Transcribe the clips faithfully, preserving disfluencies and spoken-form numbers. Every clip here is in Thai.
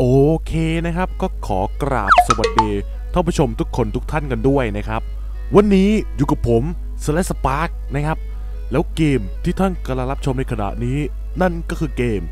โอเคนะครับก็ขอกราบสวัสดีท่านผู้ชมทุกคนทุกท่านกันด้วยนะครับวันนี้อยู่กับผมสแลชสปาร์กนะครับแล้วเกมที่ท่านกำลังรับชมในขณะนี้นั่นก็คือเกม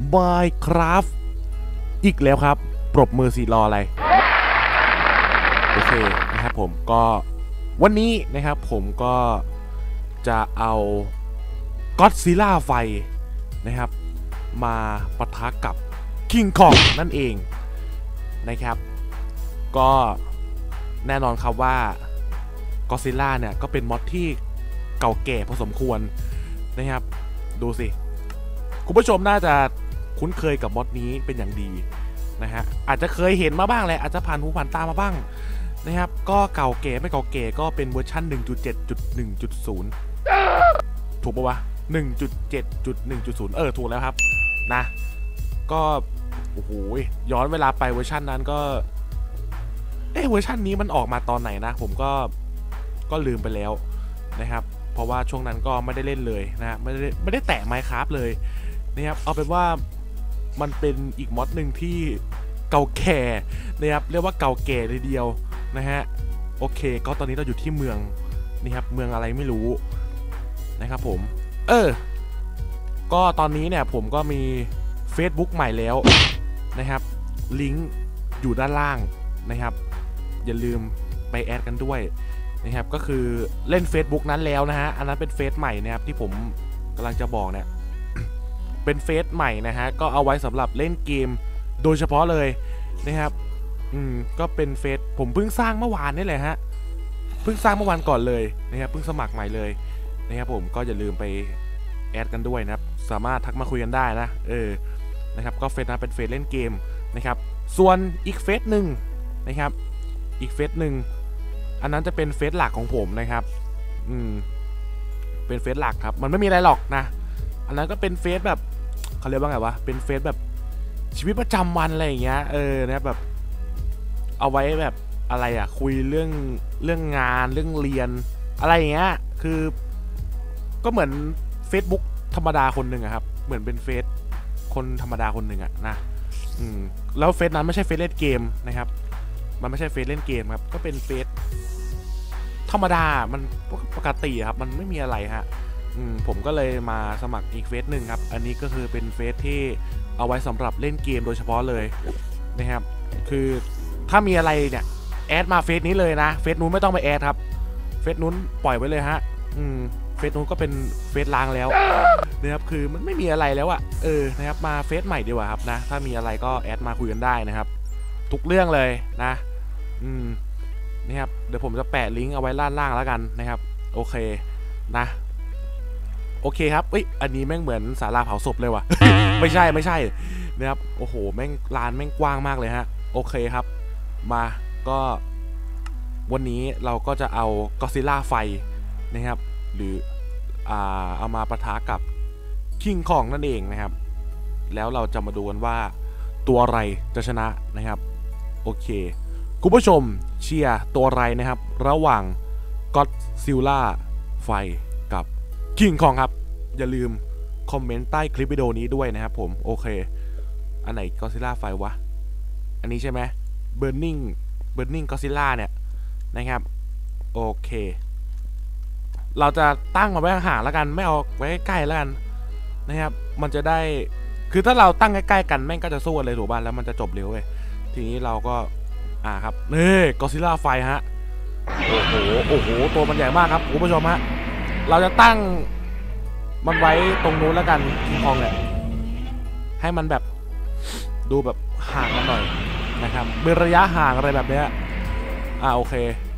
Minecraft อีกแล้วครับปรบมือสิรออะไรโอเคนะครับผมก็วันนี้นะครับผมก็จะเอาก็อดซิลล่าไฟนะครับมาปะทะกับคิงคองนั่นเองนะครับก็แน่นอนครับว่าก็อดซิลล่าเนี่ยก็เป็นมอดที่เก่าแก่พอสมควรนะครับดูสิคุณผู้ชมน่าจะคุ้นเคยกับมอดนี้เป็นอย่างดีนะฮะอาจจะเคยเห็นมาบ้างแหละอาจจะผ่านหูผ่านตามาบ้างนะครับก็เก่าแก่ไม่เก่าแก่ก็เป็นเวอร์ชัน หนึ่งจุดเจ็ดจุดหนึ่งจุดศูนย์ ถูกปะวะ หนึ่งจุดเจ็ดจุดหนึ่งจุดศูนย์ เออถูกแล้วครับนะก็โอ้โหย้อนเวลาไปเวอร์ชันนั้นก็เอ๊ะเวอร์ชันนี้มันออกมาตอนไหนนะผมก็ก็ลืมไปแล้วนะครับเพราะว่าช่วงนั้นก็ไม่ได้เล่นเลยนะไม่ได้ไม่ได้แตะ Minecraft เลยนะครับเอาเป็นว่ามันเป็นอีกมอดหนึ่งที่เก่าแก่นะครับเรียกว่าเก่าแก่เลยเดียวนะฮะโอเคก็ตอนนี้เราอยู่ที่เมืองนี่ครับเมืองอะไรไม่รู้นะครับผมเออก็ตอนนี้เนี่ยผมก็มี Facebook ใหม่แล้วนะครับลิงก์อยู่ด้านล่างนะครับอย่าลืมไปแอดกันด้วยนะครับก็คือเล่น Facebook นั้นแล้วนะฮะอันนั้นเป็นเฟซใหม่นะครับที่ผมกำลังจะบอกเนี่ย เป็นเฟซใหม่นะฮะก็เอาไว้สำหรับเล่นเกมโดยเฉพาะเลยนะครับอืมก็เป็นเฟซผมเพิ่งสร้างเมื่อวานนี่แหละฮะเพิ่งสร้างเมื่อวานก่อนเลยนะครับเพิ่งสมัครใหม่เลยนะครับผมก็อย่าลืมไปแอดกันด้วยนะครับสามารถทักมาคุยกันได้นะเออนะครับก็เฟซนั้นเป็นเฟซเล่นเกมนะครับส่วนอีกเฟซหนึ่งนะครับอีกเฟซหนึ่งอันนั้นจะเป็นเฟซหลักของผมนะครับอืมเป็นเฟซหลักครับมันไม่มีอะไรหรอกนะอันนั้นก็เป็นเฟซแบบเขาเรียกว่าไงวะเป็นเฟซแบบชีวิตประจำวันอะไรอย่างเงี้ยเออนะครับแบบเอาไว้แบบอะไรอ่ะคุยเรื่องเรื่องงานเรื่องเรียนอะไรอย่างเงี้ยคือก็เหมือน Facebook ธรรมดาคนหนึ่งอะครับเหมือนเป็นเฟซคนธรรมดาคนหนึ่งอะนะอืมแล้วเฟซนั้นไม่ใช่เฟซเล่นเกมนะครับมันไม่ใช่เฟซเล่นเกมครับก็เป็นเฟซธรรมดามันปกติครับมันไม่มีอะไรฮะอืมผมก็เลยมาสมัครอีกเฟซหนึ่งครับอันนี้ก็คือเป็นเฟซที่เอาไว้สำหรับเล่นเกมโดยเฉพาะเลยนะครับคือถ้ามีอะไรเนี่ยแอดมาเฟซนี้เลยนะเฟซนู้นไม่ต้องไปแอดครับเฟซนู้นปล่อยไว้เลยฮะอืมเฟซนู้นก็เป็นเฟซล้างแล้วนะครับคือมันไม่มีอะไรแล้วอะเออนะครับมาเฟซใหม่ดีกว่าครับนะถ้ามีอะไรก็แอดมาคุยกันได้นะครับทุกเรื่องเลยนะอืมนี่ครับเดี๋ยวผมจะแปะลิงก์เอาไว้ล่างล่างแล้วกันนะครับโอเคนะโอเคครับเอ้ยอันนี้แม่งเหมือนศาลาเผาศพเลยว่ะ ไม่ใช่ไม่ใช่นะครับโอ้โหแม่งลานแม่งกว้างมากเลยฮะโอเคครับมาก็วันนี้เราก็จะเอาก็อดซิลล่าไฟนะครับหรืออ่าเอามาปะทะกับคิงคองนั่นเองนะครับแล้วเราจะมาดูกันว่าตัวอะไรจะชนะนะครับโอเคคุณผู้ชมเชียร์ตัวอะไรนะครับระหว่างก็อดซิลล่าไฟกับคิงคองครับอย่าลืมคอมเมนต์ใต้คลิปวิดีโอนี้ด้วยนะครับผมโอเคอันไหนก็อดซิลล่าไฟวะอันนี้ใช่ไหม Burning Burning Godzilla เนี่ยนะครับโอเคเราจะตั้งมาไว้ห่างๆแล้วกันไม่เอาไว้ใกล้ๆแล้วกันนะครับมันจะได้คือถ้าเราตั้งใกล้ๆกันแม่งก็จะสู้กันเลยถูกป่ะแล้วมันจะจบเร็วเว้ยทีนี้เราก็อ่าครับนี่ก็อดซิลล่าไฟฮะโอ้โหโอ้โหตัวมันใหญ่มากครับคุณผู้ชมฮะเราจะตั้งมันไว้ตรงนู้นแล้วกันคิงคองเนี่ยให้มันแบบดูแบบห่างกันหน่อยนะครับเป็นระยะห่างอะไรแบบเนี้ยอ่าโอเค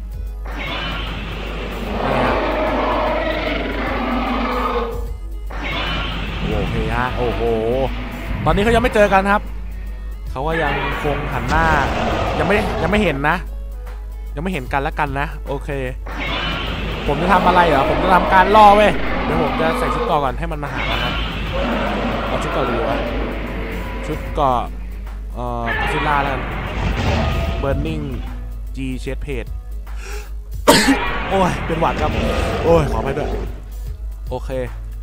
โอเคฮะโอ้โหตอนนี้เขายังไม่เจอกันครับเขาก็ยังคงหันหน้ายังไม่ยังไม่เห็นนะยังไม่เห็นกันแล้วกันนะโอเคผมจะทำอะไรเหรอผมจะทำการล่อเว้ยเดี๋ยวผมจะใส่ชุดเกราะก่อนให้มันมาหากันนะเอาชุดเกราะดีวะชุดเกราะเอ่อก็อดซิลล่าแล้วกัน Burning G Chest Plate โอ้ยเป็นหวัดครับโอ้ยขอไปด้วยโอเค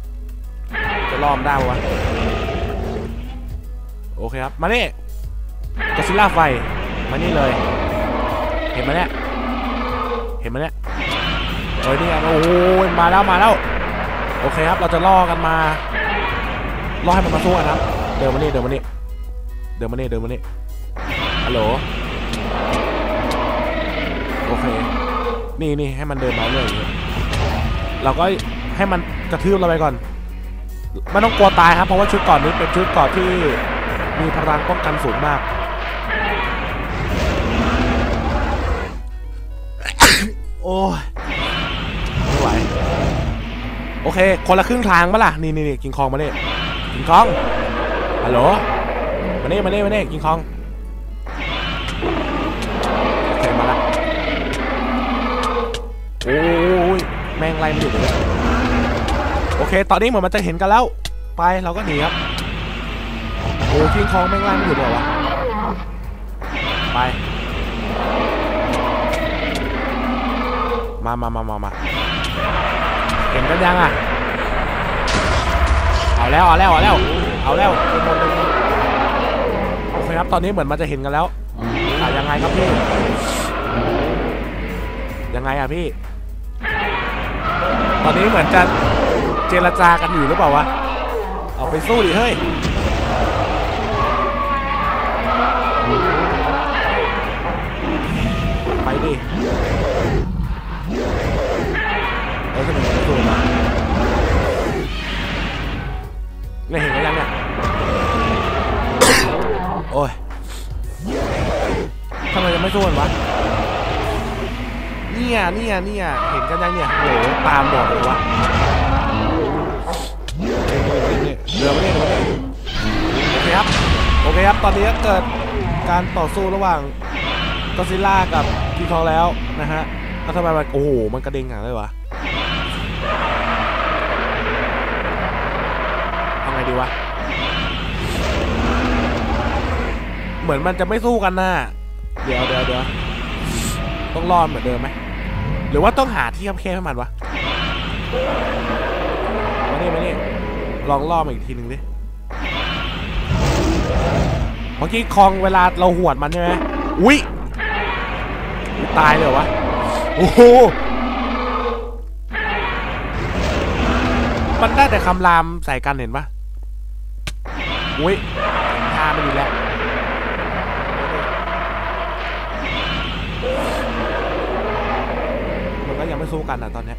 จะล้อมได้วะโอเคครับมานี่ก็ซิล่าไฟมานี่เลยเห็นไหมเนี่ยเห็นไหมเนี่ยเฮ้ยนี่โอ้ยมาแล้วมาแล้วโอเคครับเราจะล่อกันมาล่อให้มันมาสู้กันครับเดินมานี่เดินมานี่เดินมานี่เดินมานี่ฮัลโหลโอเคนี่นี่ให้มันเดินมาเรื่อยอย่างนี้เราก็ให้มันกระทืบเราไปก่อนไม่ต้องกลัวตายครับเพราะว่าชุดก่อนนี้เป็นชุดก่อนที่มีพลังป้องกันสูงมากโอ้ยไม่ไหวโอเคคนละครึ่งทางปะล่ะนี่นี่นี่กิงคองมาเนี่ยกิงคองฮัลโหลมาเนี่ยมาเนี่ยมาเนี่ยกิงคองโอเคมาละโอ้ยแม่งไล่ไม่หยุดเลยโอเคตอนนี้เหมือนมันจะเห็นกันแล้วไปเราก็หนีครับโอ้กิงคองแม่งไล่ไม่หยุดเลยวะไปมามามามามาเห็นกันยังอ่ะเอาแล้วเอาแล้วเอาแล้วเอาแล้วเป็นหมดเลยโอเคครับตอนนี้เหมือนมันจะเห็นกันแล้วอ่ะยังไงครับพี่ยังไงอ่ะพี่ตอนนี้เหมือนจะเจรจากันอยู่หรือเปล่าวะเอาไปสู้ดิเฮ้ยไปดิเออทำไมไม่สู้นะเนี่ยเห็นกันยังเนี่ยโอ้ยทำไมยังไม่สู้กันวะเนี่ยเนี่ยเนี่ยเห็นกันยังเนี่ยโหตามบอกเลยวะเรือไม่ได้เรือไม่ได้โอเคครับโอเคครับตอนนี้เกิดการต่อสู้ระหว่างก็ซิล่ากับคิงคองแล้วนะฮะแล้วทำไมมันโอ้โหมันกระเด้งหางเลยวะเอาไงดีวะเหมือนมันจะไม่สู้กันนะเดี๋ยวเดี๋ยวเดี๋ยวต้องรอดเหมือนเดิมไหมหรือว่าต้องหาที่แคบๆให้มันวะมานี่มานี่ลองล่อมาอีกทีหนึ่งดิเมื่อกี้คองเวลาเราหวดมันใช่ไหมอุ้ยตายเลยวะโอ้โหมันได้แต่คำรามใส่กันเห็นปะอุ้ยท่าไม่ดีแล้วมันก็ยังไม่สู้กันอ่ะตอนเนี้ย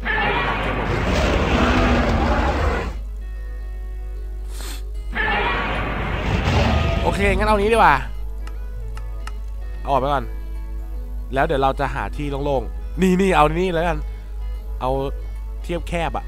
โอเคงั้นเอานี้ดีกว่าเอาออกไปก่อนแล้วเดี๋ยวเราจะหาที่โล่งๆนี่นี่เอานี่แล้วกันเอาเทียบแคบอะ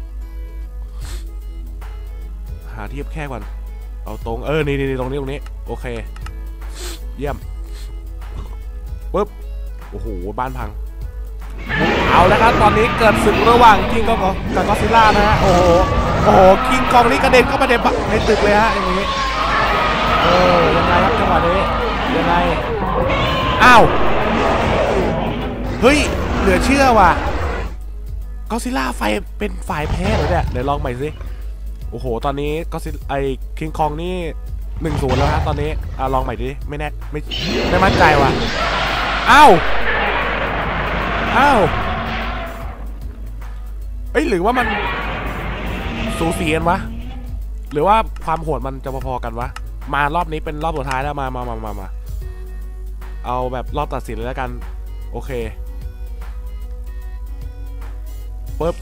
หาเทียบแคบก่อนเอาตรงเออนี่นี่ตรงนี้ตรงนี้โอเคเยี่ยมปึ๊บโอ้โหบ้านพังเอาแล้วครับตอนนี้เกิดศึกระหว่างคิงคองกับก็อดซิลล่านะฮะโอ้โหโอ้โหคิงคองนี่กระเด็นเข้ามาในตึกเลยฮะอย่างนี้เออยังไงครับจังหวะนี้ยังไงอ้าวเฮ้ยเหลือเชื่อว่ะก็อดซิลล่าไฟเป็นฝ่ายแพ้เลยเนี่ยเดี๋ยวลองใหม่สิโอ้โหตอนนี้ก็อดซิลไอคิงคองนี่หนึ่งศูนย์แล้วฮะตอนนี้อ่ะลองใหม่ดิไม่แน่ไม่ไม่มั่นใจว่ะอ้าวอ้าวเอ้ยหรือว่ามันสูสีกันวะหรือว่าความโหดมันจะพอๆกันวะมารอบนี้เป็นรอบสุดท้ายแล้วมามามามามาเอาแบบรอบตัดสินเลยแล้วกันโอเคปึ๊บ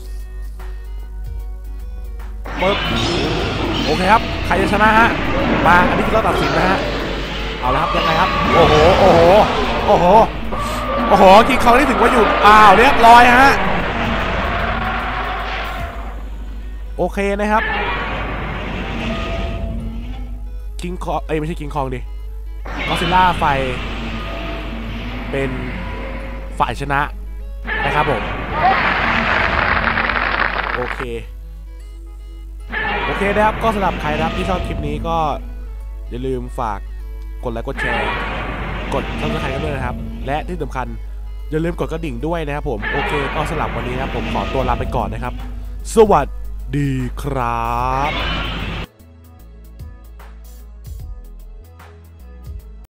ปึ๊บโอเคครับใครจะชนะฮะมาอันนี้คือรอบตัดสินนะฮะเอาละครับยังไงครับโอ้โหโอ้โหโอ้โหโอ้โหคิงคองนี่ถึงว่าอยู่อ้าวเรียบร้อยฮะโอเคนะครับคิงคองเอ้ยไม่ใช่คิงคองดิก็อดซิลล่าไฟเป็นฝ่ายชนะนะครับผมโอเคโอเคนะครับก็สำหรับใครนะครับที่ชอบคลิปนี้ก็อย่าลืมฝากกดไลค์กดแชร์กดซับสไครบ์กันด้วยนะครับและที่สำคัญอย่าลืมกดกระดิ่งด้วยนะครับผมโอเคก็สำหรับวันนี้นะครับผมขอตัวลาไปก่อนนะครับสวัสดีครับ